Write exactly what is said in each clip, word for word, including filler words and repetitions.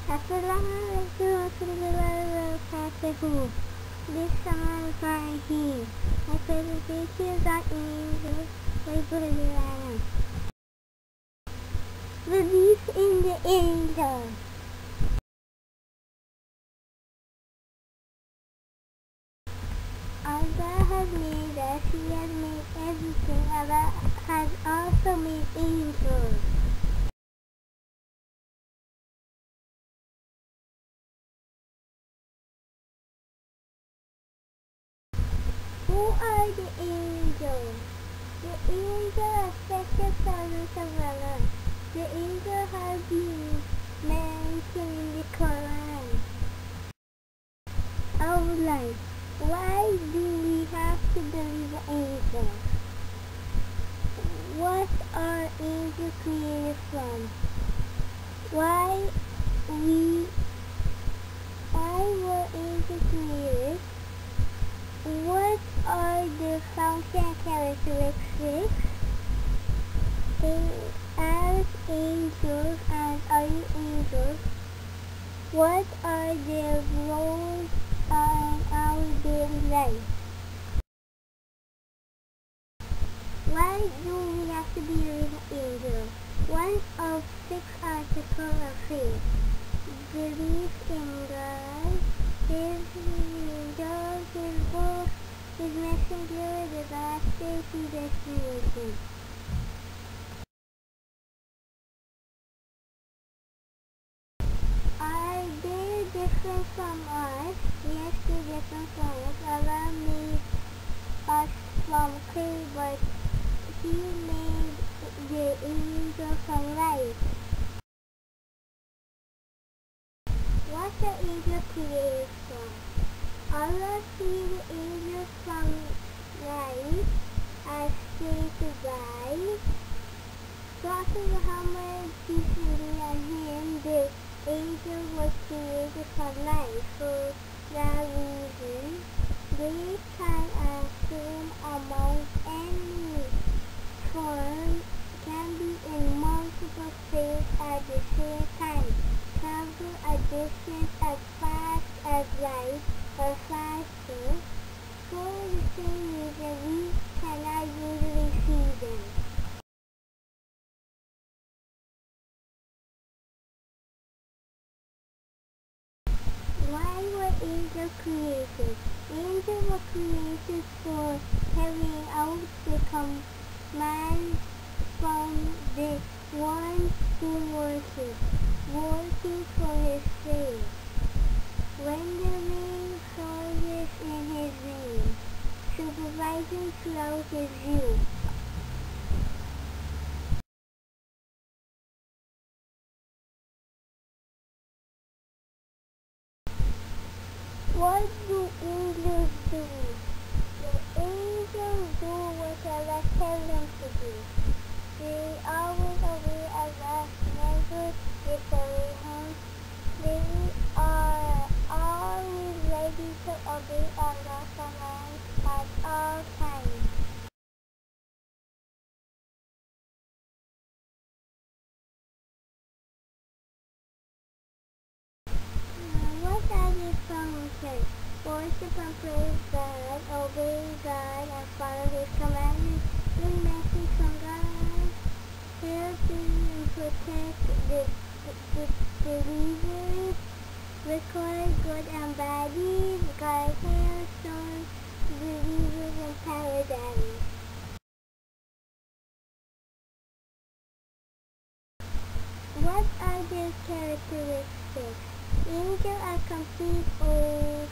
After long I go to the little past the hoop. This summer right here. My favorite teachers are angels. They put it around. Release in the angel. Allah has made us. He has made everything. Allah has also made angels. Who are the angels? The angels are special servants of Allah. The angel has been mentioned in the Quran. Our life. Why do we have to believe in angels? What are angels created from? Why we why were angels created? What are the function and characteristics? As angels, and are you angels? What are their roles in our daily life? Why do we have to be an angel? One of six articles of faith. Belief in God, His angels, His books, His messenger, the last day, predestination. Are they different from us? Yes, they're different from us. Allah made us from clay, but He made the angels from light. What are angels created from? Allah created angels from light, as stated by Prophet Muhammad, peace be on him. The angel was created from light. For that reason, they can assume among any form, can be in multiple states at the same time, travel a distance as fast as light or faster. For the same reason, we cannot usually see them. Why were angels created? Angels were created for carrying out the command from the one who worships, working for His faith, rendering service in His name, supervising throughout His view. What do angels do? The angels do what Allah tells them to do. They always obey Allah, never disobey Him. They are always ready to obey Allah's commands at all times. What are the functions? Worship and praise God, obey God, and follow His commandments, bring message from God, help and protect the, the, the believers, record good and bad deeds, guide hailstones, believers in paradise. What are their characteristics? Angels are complete obedience.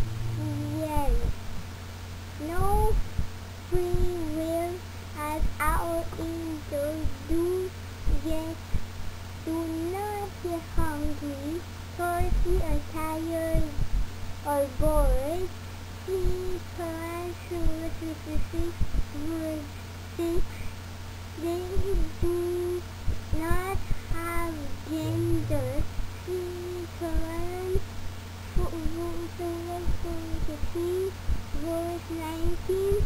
No free will as our angels do, yet do not get hungry, thirsty, or tired, or bored. See Quran Surah fifty-six, verse six. They do not have gender. See Quran Surah forty-three, verse nineteen.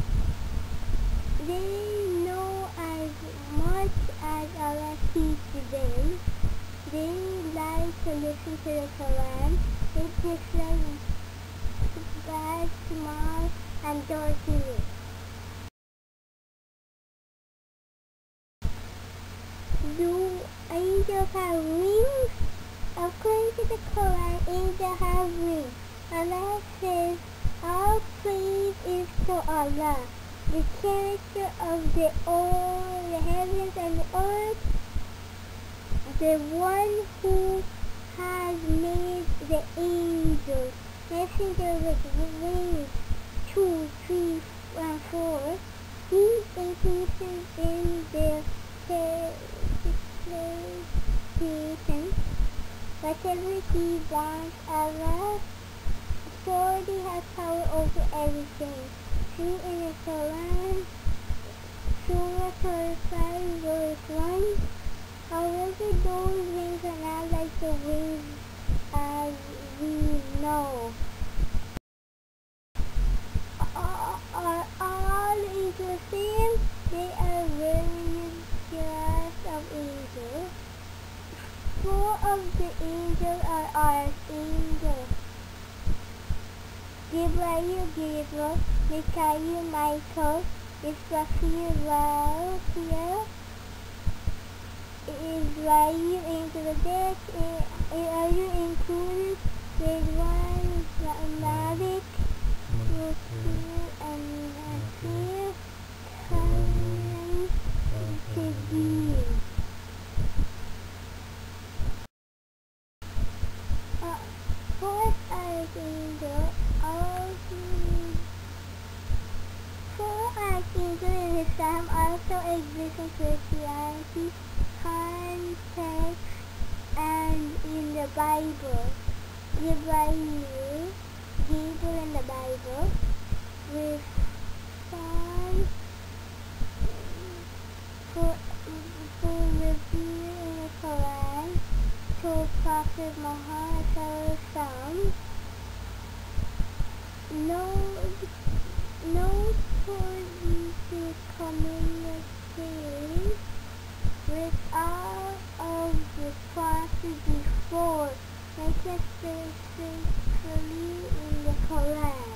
They know as much as Allah teaches them. They like want to listen to the Quran, it's different bad, small, and dirty. Do angels have wings? According to the Quran, angels have wings. Allah says, all praise is to Allah, the creator of the all, the heavens and the earth, the one who has made the angels, messengers with wings, two, three, and four. He increases in their creation whatever he wants. Allah surely has power over everything. See in the Quran, Surah thirty-five, verse one. However, those wings are not like the wings as we know. Are, are all angels same? They are various class of angels. Four of the angels are archangels: Gabriel, Gabriel, Michael, Michael, Israfil, Raphael, Israel, angel of death. Are you included with one Malik, Rasul, and Nasir, Khan, Kabir? Uh, fourth archangel, four archangels in Islam also exist in Christianity, context, and in the Bible. Gabriel, Gabriel in the Bible, with Son, for, for review in the Quran, to Prophet Muhammad Sallallahu. No, no person to communicate with all of the prophets before, like specifically in the Quran.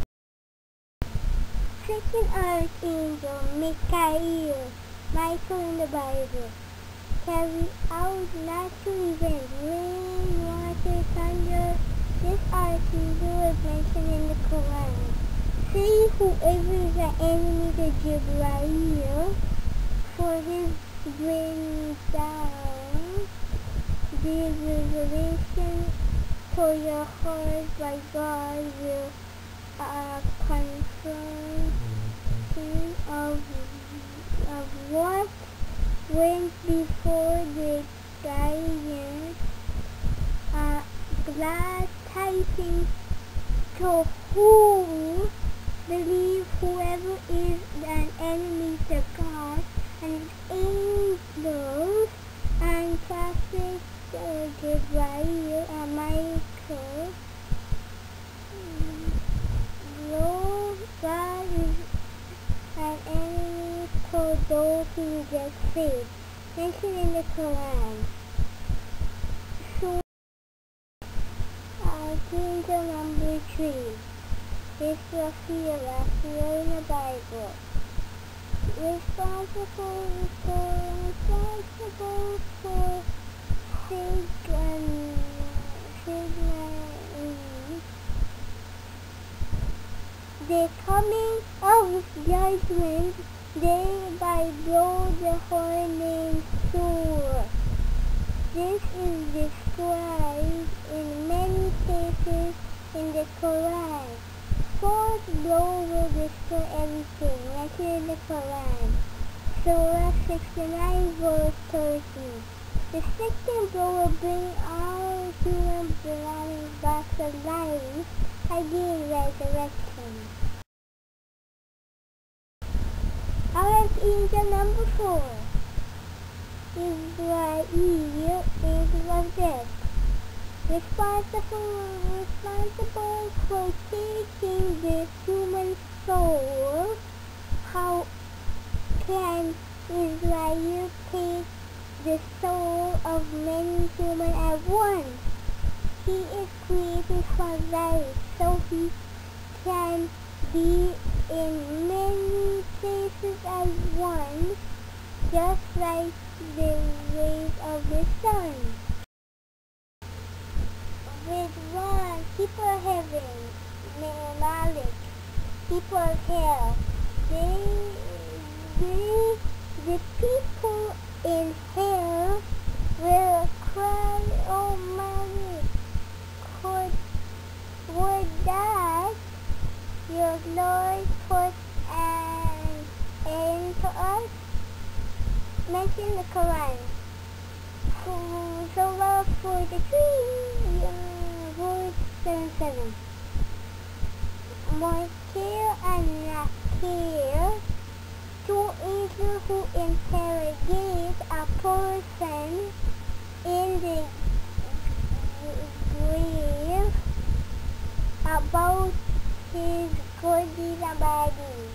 Second archangel, Michael, Michael in the Bible, carry out natural events, rain, water, thunder. This archangel is mentioned in the Quran. Say whoever is an enemy to Gabriel, for his bring down the revelation to your heart by God will uh, confirm of, of what went before the guidance, uh, glad tidings to who believe whoever is an enemy to God and his angels and prophets, uh, Gabriel and Michael. Though God is an enemy to those who get saved, mentioned in the Quran. So, archangel number three is Raphael, Raphael in the Bible. Responsible for, responsible for Satan, Satan, the coming of judgment, thereby blow the horn named Sur. This is described in many places in the Quran. Fourth blow will destroy everything, like in the Quran. Surah sixty-nine, verse thirteen. The second blow will bring all human belongings back to life, again resurrection. Archangel number four, Israel, angel of death. Responsible, responsible for taking the human soul. How can Israel take the soul of many humans at once. He is created from light, so he can be in many places at once, just like the rays of the sun. With one, people of heaven, knowledge, people of hell, they, they, the people in hell will cry, Almighty, could, would that your Lord put an end to us? Mention the Quran. So love for the tree, uh, verse seventy-seven. Munkar and Nakir, two angels who interrogate a person in the grave about his good deeds and bad deeds.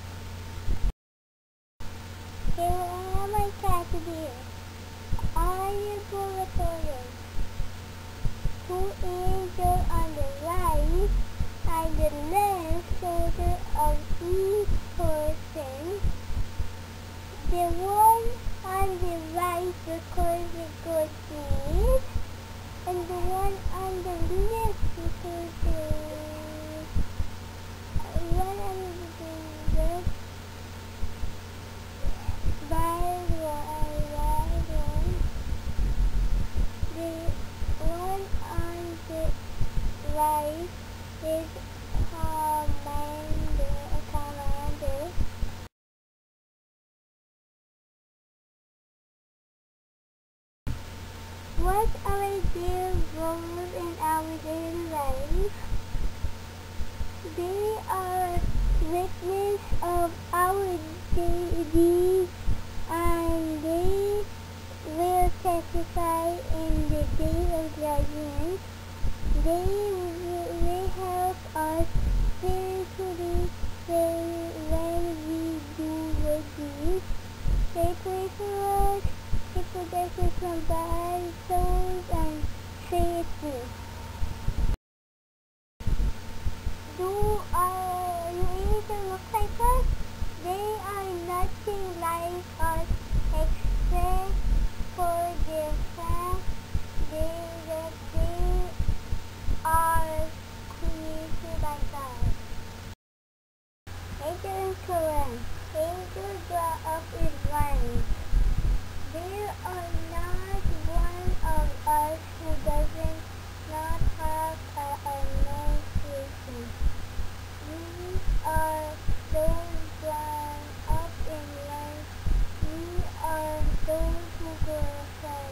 Here am I Cassidy. Are you glorious? Two angels on the right and the left shoulder of each person. The one on the right records the good deeds, and the one on the left records the one on the left bad one, bad one. The one on the right is commander, commander. What our dear roles in our daily life? They are witness of our deeds, and they will testify in the day of judgment. They will help us spiritually when we do good deeds. They pray for us, they protect us from bad souls and safety. Do our angels look like us? They are nothing like us except for the fact they, that they are created by God. Angels in Quran. Angels draw up in line. There are not one of us who doesn't not have an annunciation. We are those drawn up in line. We are those who glorify.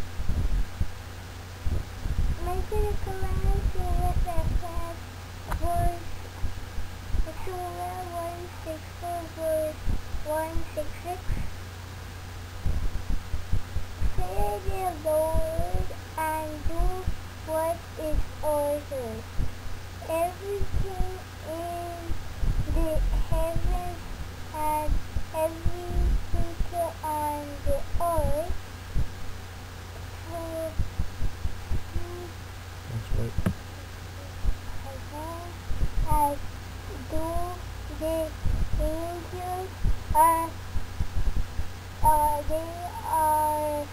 Mention the Quran Surah Al-Fat, verse Surah one sixty-four, verse one sixty-six. Fear the Lord and do what is ordered. Everything in the heavens and every creature on the earth to That's right. as do the angels are uh, they are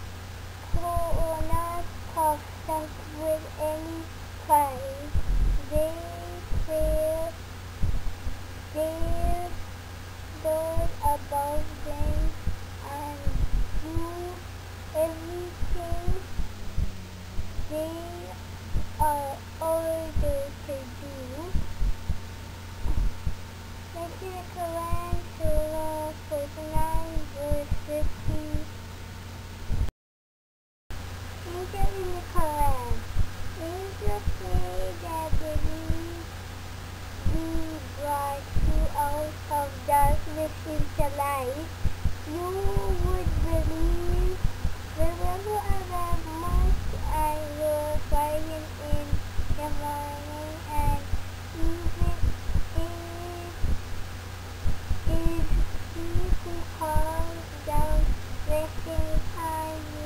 not contact with any kind. They fear their Lord above them and do everything they are ordered to do. Let's see the Quran, Surah forty-nine, verse fifty. Angels in the Quran. Angels say that believe be brought you out of darkness into light. You would believe wherever Allah must and will find in the morning, and even if is he who calms down resting time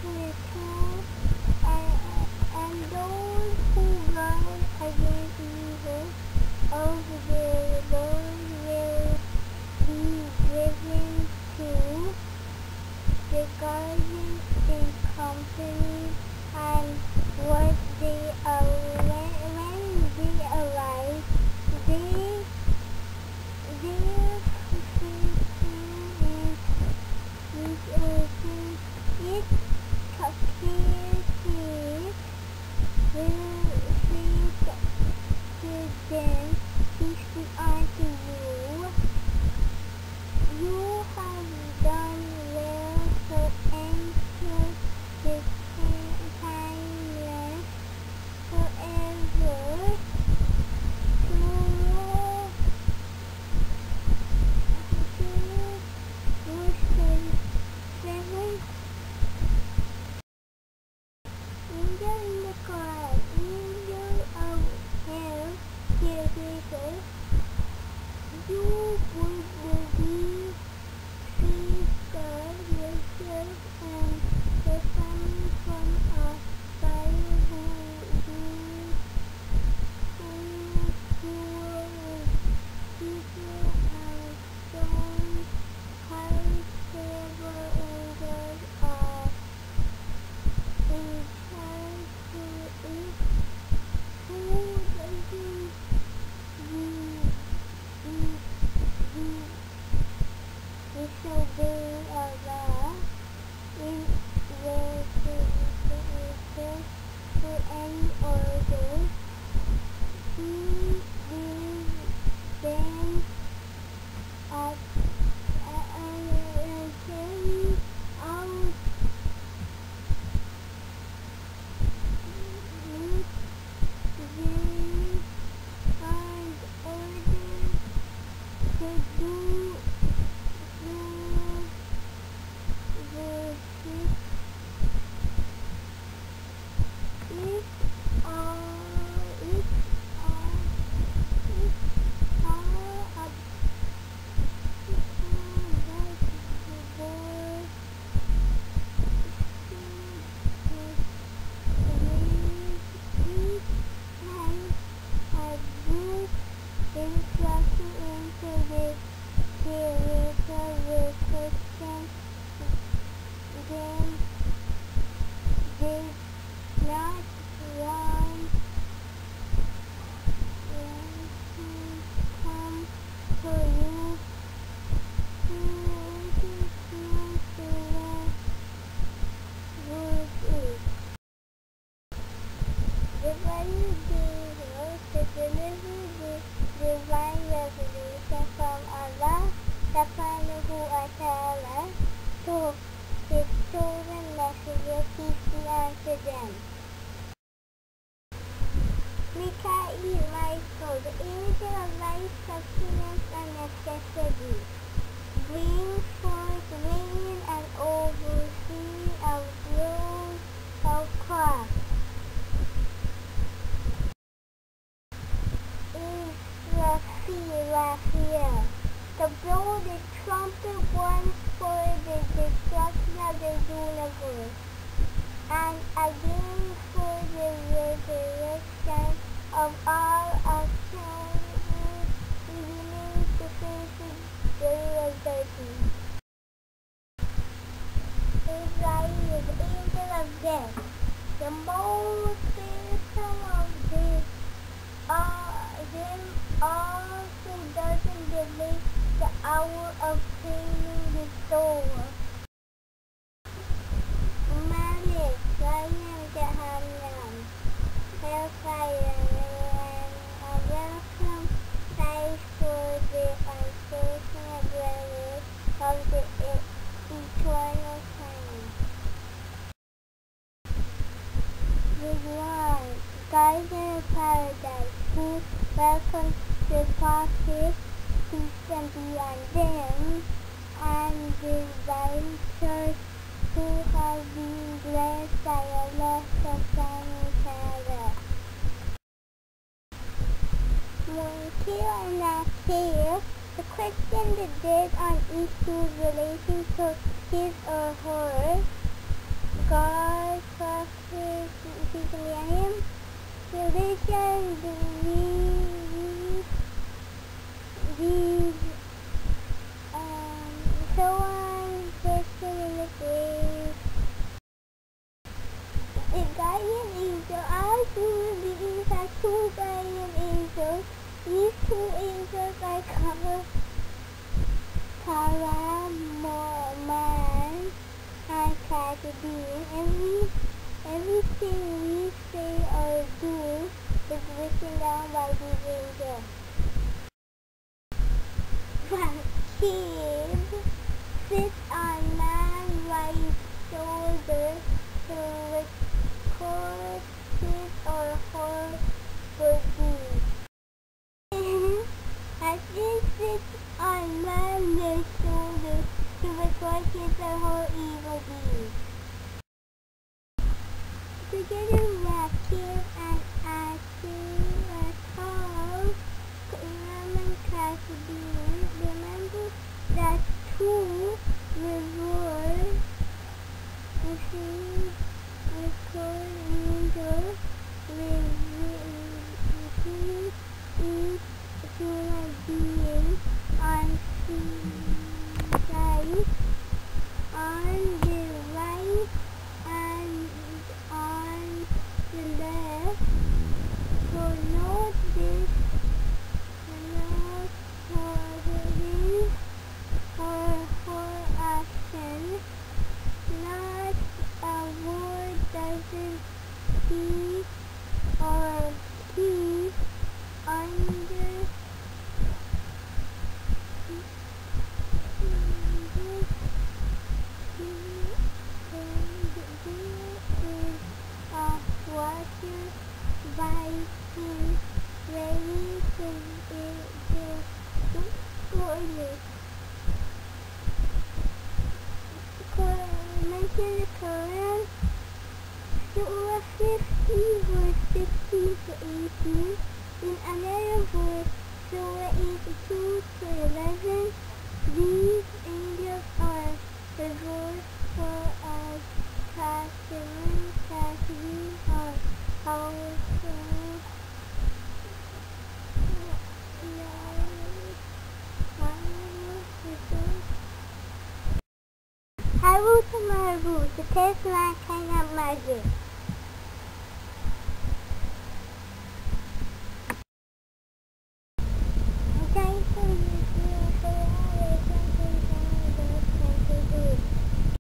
little, and, and those who guard against evil of the Lord will be driven to the garden in company, and what they are when, when they arrive, they their position is open. It capacity will say to them, peace be unto you. You have done well to enter the timeless forever. Tomorrow, verse seven. Angel in the cry, angel of hell, dear creator, you would believe, safeguard yourself and the family from a fire who who who who people have shown how terrible angels are in charge to it. Who doesn't you you you disobey Allah in resolution to any order? He will then at and carry out with very hard order to do the worship. If all if all if all of people that the Lord had good instruction into the Creator will question them. They not want them to come to you to listen to the word is. The value they will to deliver the divine revelation from Allah subhanahu wa ta'ala to his chosen messenger, peace be unto them. Mikael, Michael, the angel of life, sustenance, and necessity, brings forth rain and overseeing of growth of crops. Israfil, Raphael, to blow the trumpet once for the destruction of the universe, and again for the resurrection of all of children, beginning to face the day of judgment. Israel, the angel of death, the most fearsome of the uh, them all who doesn't delay the hour of cleaning the soul. Malik, Ryan, Jahannam, Hellfire, and a welcome sight for the unfortunate dwellers of the e- eternal time. Ridwan, Garden of Paradise, who welcomes the prophets, peace and be on them, and the righteous who have been blessed by Allah subhanahu wa ta'ala. Munkar and Nakir, to question the dead on issues relating to his or her God millennium religion, these, these, um, so on, person in the grave. The guardian angel, all human beings have two guardian angels. These two angels are called Kara, Man, and Tragedy. Every, everything we say or do is written down by these angels. Rakib sits on man's right shoulder to record his or her good deeds. As it sits on man's shoulder to record his or her evil deeds. Together, Rakib and Atul are called Raman Kasabin. Remember that two rewards receive record angels receive each human being on right, on the right and on the left. So note this, note for this or for action. Not a word doesn't he or he under water by him ready to the toilet. Mention the Quran, Surah fifty, verse sixteen to eighteen. In another verse, Surah eighty-two to eleven. These angels are reversed for us. Casting, casting, or powerful. Harut Marut, the test line kind of magic.